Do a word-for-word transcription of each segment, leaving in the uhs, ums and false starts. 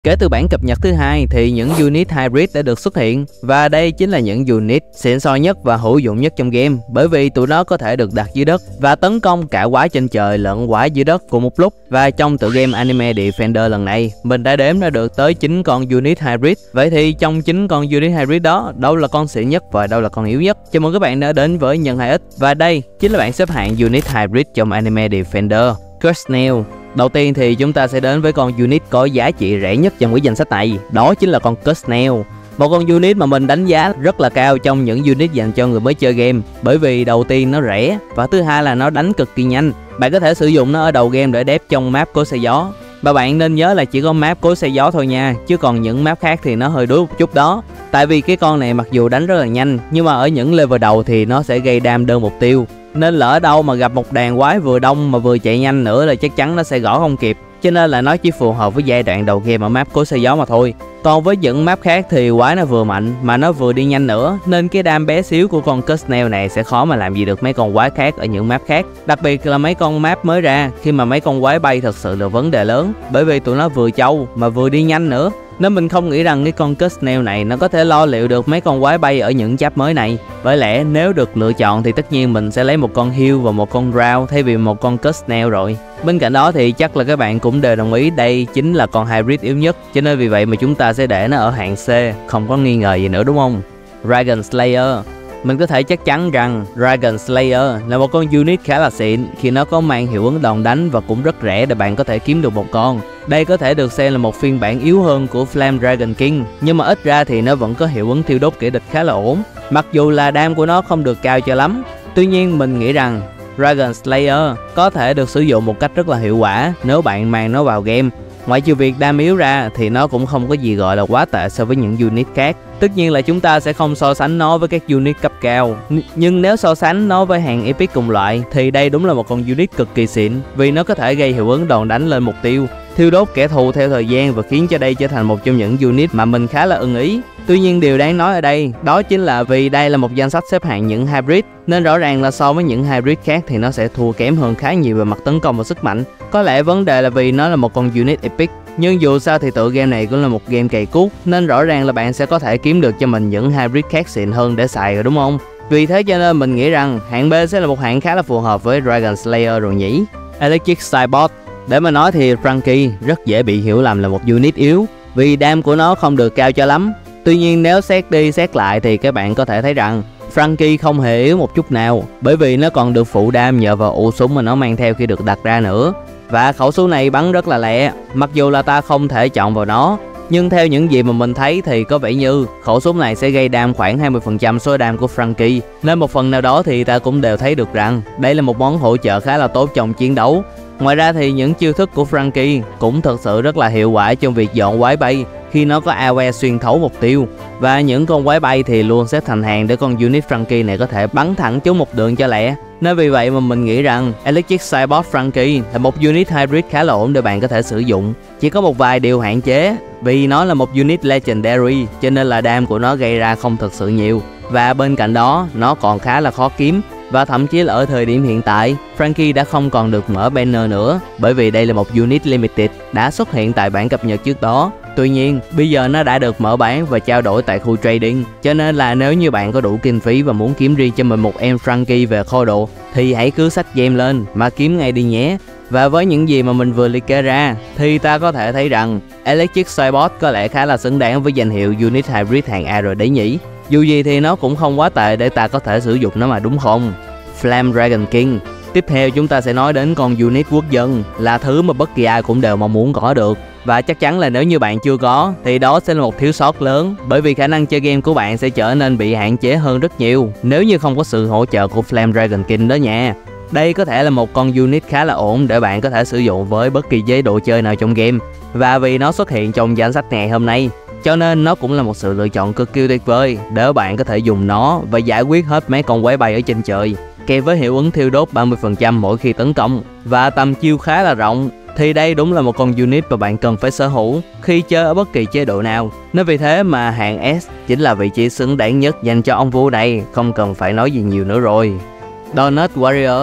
Kể từ bản cập nhật thứ hai thì những unit hybrid đã được xuất hiện, và đây chính là những unit xịn sò nhất và hữu dụng nhất trong game, bởi vì tụi nó có thể được đặt dưới đất và tấn công cả quái trên trời lẫn quái dưới đất cùng một lúc. Và trong tựa game Anime Defender lần này, mình đã đếm ra được tới chín con unit hybrid. Vậy thì trong chín con unit hybrid đó, đâu là con xịn nhất và đâu là con yếu nhất? Chào mừng các bạn đã đến với Nhân hai ích, và đây chính là bảng xếp hạng unit hybrid trong Anime Defender. Cursed Snail. Đầu tiên thì chúng ta sẽ đến với con unit có giá trị rẻ nhất trong cái danh sách này, đó chính là con Cursed Snail. Một con unit mà mình đánh giá rất là cao trong những unit dành cho người mới chơi game, bởi vì đầu tiên nó rẻ và thứ hai là nó đánh cực kỳ nhanh. Bạn có thể sử dụng nó ở đầu game để đép trong map cối xay gió. Và bạn nên nhớ là chỉ có map cối xay gió thôi nha, chứ còn những map khác thì nó hơi đuối một chút đó. Tại vì cái con này mặc dù đánh rất là nhanh, nhưng mà ở những level đầu thì nó sẽ gây đam đơn mục tiêu. Nên lỡ đâu mà gặp một đàn quái vừa đông mà vừa chạy nhanh nữa là chắc chắn nó sẽ gõ không kịp. Cho nên là nó chỉ phù hợp với giai đoạn đầu game ở map cối xay gió mà thôi. Còn với những map khác thì quái nó vừa mạnh mà nó vừa đi nhanh nữa, nên cái đam bé xíu của con Cursed Snail này sẽ khó mà làm gì được mấy con quái khác ở những map khác. Đặc biệt là mấy con map mới ra, khi mà mấy con quái bay thật sự là vấn đề lớn, bởi vì tụi nó vừa trâu mà vừa đi nhanh nữa. Nên mình không nghĩ rằng cái con Cursed Snail này nó có thể lo liệu được mấy con quái bay ở những chap mới này. Bởi lẽ nếu được lựa chọn thì tất nhiên mình sẽ lấy một con Heal và một con Drow thay vì một con Cursed Snail rồi. Bên cạnh đó thì chắc là các bạn cũng đều đồng ý đây chính là con hybrid yếu nhất, cho nên vì vậy mà chúng ta sẽ để nó ở hạng C, không có nghi ngờ gì nữa đúng không? Dragon Slayer. Mình có thể chắc chắn rằng Dragon Slayer là một con unit khá là xịn khi nó có mang hiệu ứng đòn đánh và cũng rất rẻ để bạn có thể kiếm được một con. Đây có thể được xem là một phiên bản yếu hơn của Flame Dragon King, nhưng mà ít ra thì nó vẫn có hiệu ứng thiêu đốt kẻ địch khá là ổn, mặc dù là đam của nó không được cao cho lắm. Tuy nhiên mình nghĩ rằng Dragon Slayer có thể được sử dụng một cách rất là hiệu quả nếu bạn mang nó vào game. Ngoại trừ việc đam yếu ra thì nó cũng không có gì gọi là quá tệ so với những unit khác. Tất nhiên là chúng ta sẽ không so sánh nó với các unit cấp cao, nhưng nếu so sánh nó với hàng epic cùng loại thì đây đúng là một con unit cực kỳ xịn, vì nó có thể gây hiệu ứng đòn đánh lên mục tiêu, thiêu đốt kẻ thù theo thời gian và khiến cho đây trở thành một trong những unit mà mình khá là ưng ý. Tuy nhiên điều đáng nói ở đây đó chính là vì đây là một danh sách xếp hạng những hybrid, nên rõ ràng là so với những hybrid khác thì nó sẽ thua kém hơn khá nhiều về mặt tấn công và sức mạnh. Có lẽ vấn đề là vì nó là một con unit epic, nhưng dù sao thì tựa game này cũng là một game cày cuốc, nên rõ ràng là bạn sẽ có thể kiếm được cho mình những hybrid khác xịn hơn để xài rồi đúng không? Vì thế cho nên mình nghĩ rằng hạng B sẽ là một hạng khá là phù hợp với Dragon Slayer rồi nhỉ. Electric Cybot. Để mà nói thì Frankie rất dễ bị hiểu lầm là một unit yếu, vì đam của nó không được cao cho lắm. Tuy nhiên nếu xét đi xét lại thì các bạn có thể thấy rằng Frankie không hề yếu một chút nào, bởi vì nó còn được phụ đam nhờ vào ụ súng mà nó mang theo khi được đặt ra nữa. Và khẩu súng này bắn rất là lẹ, mặc dù là ta không thể chọn vào nó, nhưng theo những gì mà mình thấy thì có vẻ như khẩu súng này sẽ gây đam khoảng hai mươi phần trăm số đam của Frankie. Nên một phần nào đó thì ta cũng đều thấy được rằng đây là một món hỗ trợ khá là tốt trong chiến đấu. Ngoài ra thì những chiêu thức của Frankie cũng thật sự rất là hiệu quả trong việc dọn quái bay khi nó có a o e xuyên thấu mục tiêu. Và những con quái bay thì luôn xếp thành hàng để con unit Frankie này có thể bắn thẳng trúng một đường cho lẹ. Nên vì vậy mà mình nghĩ rằng Electric Cybot Frankie là một unit hybrid khá là ổn để bạn có thể sử dụng. Chỉ có một vài điều hạn chế, vì nó là một unit Legendary cho nên là đam của nó gây ra không thực sự nhiều. Và bên cạnh đó nó còn khá là khó kiếm. Và thậm chí là ở thời điểm hiện tại, Frankie đã không còn được mở banner nữa, bởi vì đây là một unit limited đã xuất hiện tại bản cập nhật trước đó. Tuy nhiên, bây giờ nó đã được mở bán và trao đổi tại khu trading, cho nên là nếu như bạn có đủ kinh phí và muốn kiếm riêng cho mình một em Frankie về kho đồ thì hãy cứ xách gem lên mà kiếm ngay đi nhé. Và với những gì mà mình vừa liệt kê ra thì ta có thể thấy rằng Electric Cybot có lẽ khá là xứng đáng với danh hiệu unit hybrid hạng A rồi đấy nhỉ. Dù gì thì nó cũng không quá tệ để ta có thể sử dụng nó mà đúng không? Flame Dragon King. Tiếp theo chúng ta sẽ nói đến con unit quốc dân, là thứ mà bất kỳ ai cũng đều mong muốn có được. Và chắc chắn là nếu như bạn chưa có thì đó sẽ là một thiếu sót lớn, bởi vì khả năng chơi game của bạn sẽ trở nên bị hạn chế hơn rất nhiều nếu như không có sự hỗ trợ của Flame Dragon King đó nha. Đây có thể là một con unit khá là ổn để bạn có thể sử dụng với bất kỳ chế độ chơi nào trong game. Và vì nó xuất hiện trong danh sách ngày hôm nay, cho nên nó cũng là một sự lựa chọn cực kỳ tuyệt vời để bạn có thể dùng nó và giải quyết hết mấy con quái bay ở trên trời, kèm với hiệu ứng thiêu đốt ba mươi phần trăm mỗi khi tấn công và tầm chiêu khá là rộng. Thì đây đúng là một con unit mà bạn cần phải sở hữu khi chơi ở bất kỳ chế độ nào. Nên vì thế mà hạng S chính là vị trí xứng đáng nhất dành cho ông vua này, không cần phải nói gì nhiều nữa rồi. Donut Warrior.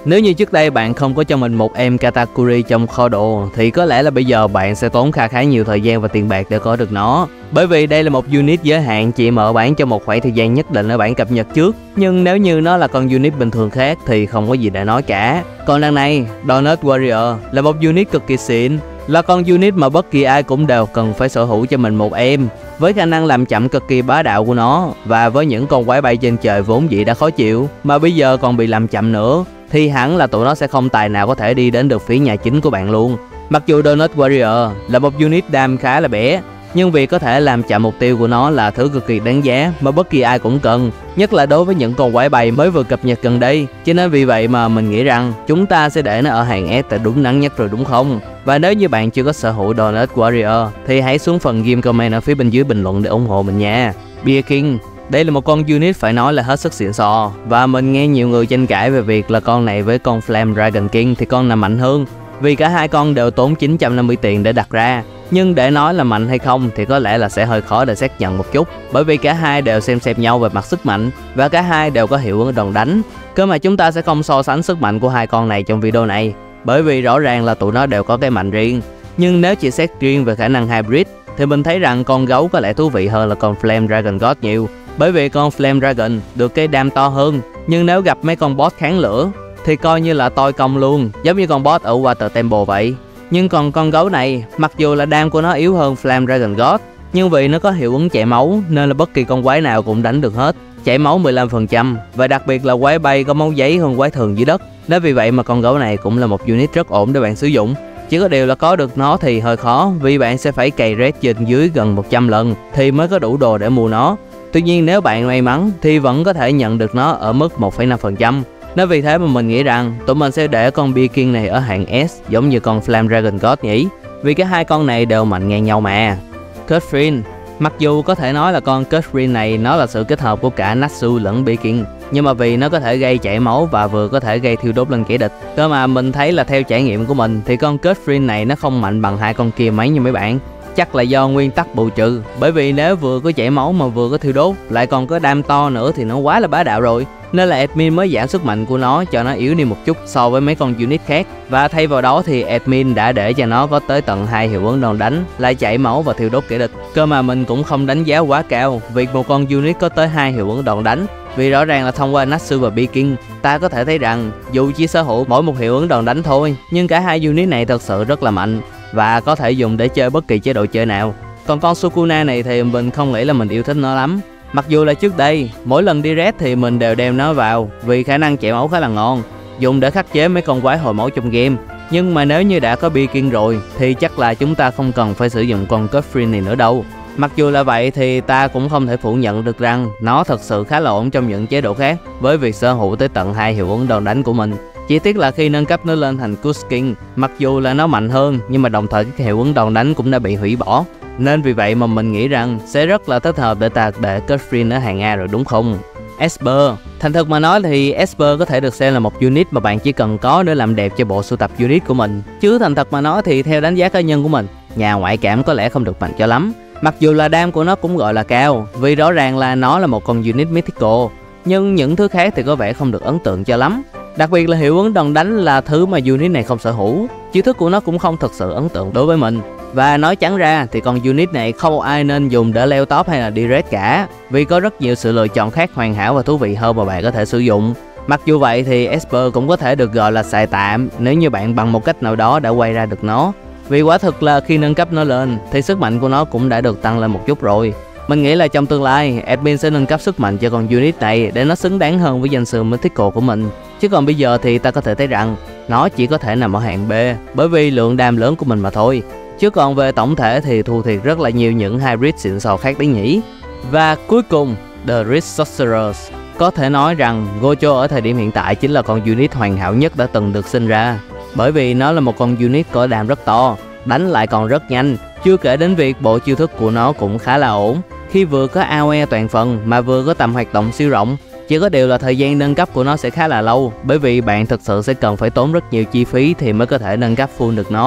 Nếu như trước đây bạn không có cho mình một em Katakuri trong kho đồ thì có lẽ là bây giờ bạn sẽ tốn kha khá nhiều thời gian và tiền bạc để có được nó. Bởi vì đây là một unit giới hạn chỉ mở bán cho một khoảng thời gian nhất định ở bản cập nhật trước. Nhưng nếu như nó là con unit bình thường khác thì không có gì để nói cả. Còn đằng này, Donut Warrior là một unit cực kỳ xịn, là con unit mà bất kỳ ai cũng đều cần phải sở hữu cho mình một em. Với khả năng làm chậm cực kỳ bá đạo của nó và với những con quái bay trên trời vốn dĩ đã khó chịu mà bây giờ còn bị làm chậm nữa thì hẳn là tụi nó sẽ không tài nào có thể đi đến được phía nhà chính của bạn luôn. Mặc dù Donut Warrior là một unit đam khá là bé, nhưng vì có thể làm chậm mục tiêu của nó là thứ cực kỳ đáng giá mà bất kỳ ai cũng cần, nhất là đối với những con quái bay mới vừa cập nhật gần đây. Cho nên vì vậy mà mình nghĩ rằng chúng ta sẽ để nó ở hàng S là đúng đắn nhất rồi đúng không? Và nếu như bạn chưa có sở hữu Donut Warrior thì hãy xuống phần game comment ở phía bên dưới bình luận để ủng hộ mình nha. Beer King, đây là một con unit phải nói là hết sức xịn sò, và mình nghe nhiều người tranh cãi về việc là con này với con Flame Dragon King thì con nào mạnh hơn, vì cả hai con đều tốn chín trăm năm mươi tiền để đặt ra. Nhưng để nói là mạnh hay không thì có lẽ là sẽ hơi khó để xác nhận một chút, bởi vì cả hai đều xem xem nhau về mặt sức mạnh và cả hai đều có hiệu ứng đòn đánh. Cơ mà chúng ta sẽ không so sánh sức mạnh của hai con này trong video này, bởi vì rõ ràng là tụi nó đều có cái mạnh riêng. Nhưng nếu chỉ xét riêng về khả năng hybrid thì mình thấy rằng con gấu có lẽ thú vị hơn là con Flame Dragon God nhiều, bởi vì con Flame Dragon được cái đam to hơn, nhưng nếu gặp mấy con boss kháng lửa thì coi như là toi công luôn, giống như con boss ở Water Temple vậy. Nhưng còn con gấu này, mặc dù là đam của nó yếu hơn Flame Dragon God, nhưng vì nó có hiệu ứng chảy máu nên là bất kỳ con quái nào cũng đánh được hết, chảy máu mười lăm phần trăm, và đặc biệt là quái bay có máu giấy hơn quái thường dưới đất. Nên vì vậy mà con gấu này cũng là một unit rất ổn để bạn sử dụng. Chỉ có điều là có được nó thì hơi khó, vì bạn sẽ phải cày red trên dưới gần một trăm lần thì mới có đủ đồ để mua nó. Tuy nhiên nếu bạn may mắn thì vẫn có thể nhận được nó ở mức một phẩy năm phần trăm. Nên vì thế mà mình nghĩ rằng tụi mình sẽ để con Beer King này ở hạng S giống như con Flame Dragon God nhỉ, vì cái hai con này đều mạnh ngang nhau mà. Catherine, mặc dù có thể nói là con Catherine này nó là sự kết hợp của cả Natsu lẫn Beer King, nhưng mà vì nó có thể gây chảy máu và vừa có thể gây thiêu đốt lên kẻ địch, cơ mà mình thấy là theo trải nghiệm của mình thì con Catherine này nó không mạnh bằng hai con kia mấy nha mấy bạn. Chắc là do nguyên tắc bù trừ, bởi vì nếu vừa có chảy máu mà vừa có thiêu đốt lại còn có đam to nữa thì nó quá là bá đạo rồi. Nên là admin mới giảm sức mạnh của nó cho nó yếu đi một chút so với mấy con unit khác, và thay vào đó thì admin đã để cho nó có tới tận hai hiệu ứng đòn đánh, lại chảy máu và thiêu đốt kẻ địch. Cơ mà mình cũng không đánh giá quá cao việc một con unit có tới hai hiệu ứng đòn đánh, vì rõ ràng là thông qua Natsu và Beer King ta có thể thấy rằng dù chỉ sở hữu mỗi một hiệu ứng đòn đánh thôi, nhưng cả hai unit này thật sự rất là mạnh và có thể dùng để chơi bất kỳ chế độ chơi nào. Còn con Sukuna này thì mình không nghĩ là mình yêu thích nó lắm. Mặc dù là trước đây mỗi lần đi red thì mình đều đem nó vào vì khả năng chảy máu khá là ngon, dùng để khắc chế mấy con quái hồi máu trong game. Nhưng mà nếu như đã có Beer King rồi thì chắc là chúng ta không cần phải sử dụng con Catherine này nữa đâu. Mặc dù là vậy thì ta cũng không thể phủ nhận được rằng nó thật sự khá là ổn trong những chế độ khác với việc sở hữu tới tận hai hiệu ứng đòn đánh của mình. Chỉ tiếc là khi nâng cấp nó lên thành Kush King, mặc dù là nó mạnh hơn nhưng mà đồng thời cái hiệu ứng đòn đánh cũng đã bị hủy bỏ. Nên vì vậy mà mình nghĩ rằng sẽ rất là thích hợp để ta để Catherine ở hàng A rồi đúng không? Esper, thành thực mà nói thì Esper có thể được xem là một unit mà bạn chỉ cần có để làm đẹp cho bộ sưu tập unit của mình. Chứ thành thật mà nói thì theo đánh giá cá nhân của mình, nhà ngoại cảm có lẽ không được mạnh cho lắm. Mặc dù là đam của nó cũng gọi là cao, vì rõ ràng là nó là một con unit mythical, nhưng những thứ khác thì có vẻ không được ấn tượng cho lắm. Đặc biệt là hiệu ứng đòn đánh là thứ mà unit này không sở hữu, chiêu thức của nó cũng không thật sự ấn tượng đối với mình. Và nói chẳng ra thì con unit này không ai nên dùng để leo top hay là đi red cả, vì có rất nhiều sự lựa chọn khác hoàn hảo và thú vị hơn mà bạn có thể sử dụng. Mặc dù vậy thì Esper cũng có thể được gọi là xài tạm nếu như bạn bằng một cách nào đó đã quay ra được nó, vì quả thực là khi nâng cấp nó lên thì sức mạnh của nó cũng đã được tăng lên một chút rồi. Mình nghĩ là trong tương lai admin sẽ nâng cấp sức mạnh cho con unit này để nó xứng đáng hơn với danh xưng mythical của mình. Chứ còn bây giờ thì ta có thể thấy rằng nó chỉ có thể nằm ở hạng B bởi vì lượng đam lớn của mình mà thôi. Chứ còn về tổng thể thì thua thiệt rất là nhiều những hybrid xịn sò khác đấy nhỉ. Và cuối cùng, The Rich Sorcerers. Có thể nói rằng Gojo ở thời điểm hiện tại chính là con unit hoàn hảo nhất đã từng được sinh ra, bởi vì nó là một con unit có đam rất to, đánh lại còn rất nhanh. Chưa kể đến việc bộ chiêu thức của nó cũng khá là ổn, khi vừa có a o e toàn phần mà vừa có tầm hoạt động siêu rộng. Chỉ có điều là thời gian nâng cấp của nó sẽ khá là lâu, bởi vì bạn thực sự sẽ cần phải tốn rất nhiều chi phí thì mới có thể nâng cấp full được nó. Tuy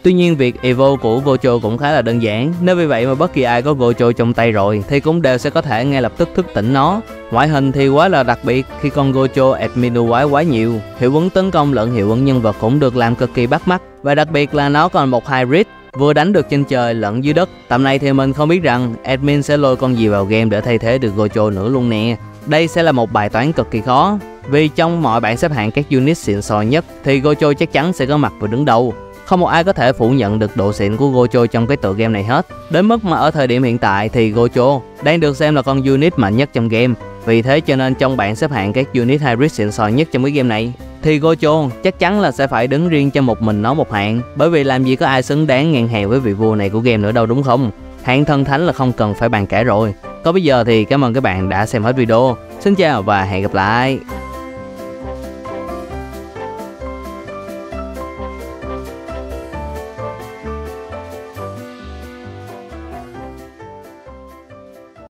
Tuy nhiên việc evo của Gojo cũng khá là đơn giản, nếu vì vậy mà bất kỳ ai có Gojo trong tay rồi thì cũng đều sẽ có thể ngay lập tức thức tỉnh nó. Ngoại hình thì quá là đặc biệt khi con Gojo admin quái quá nhiều, hiệu ứng tấn công lẫn hiệu ứng nhân vật cũng được làm cực kỳ bắt mắt, và đặc biệt là nó còn một hybrid, vừa đánh được trên trời lẫn dưới đất. Tầm này thì mình không biết rằng admin sẽ lôi con gì vào game để thay thế được Gojo nữa luôn nè. Đây sẽ là một bài toán cực kỳ khó, vì trong mọi bảng xếp hạng các unit xịn sò nhất thì Gojo chắc chắn sẽ có mặt vào đứng đầu. Không một ai có thể phủ nhận được độ xịn của Gojo trong cái tựa game này hết. Đến mức mà ở thời điểm hiện tại thì Gojo đang được xem là con unit mạnh nhất trong game. Vì thế cho nên trong bảng xếp hạng các unit hybrid xịn sò nhất trong cái game này thì Gojo chắc chắn là sẽ phải đứng riêng cho một mình nó một hạng. Bởi vì làm gì có ai xứng đáng ngang hàng với vị vua này của game nữa đâu, đúng không? Hạng thần thánh là không cần phải bàn cãi rồi. Còn bây giờ thì cảm ơn các bạn đã xem hết video. Xin chào và hẹn gặp lại.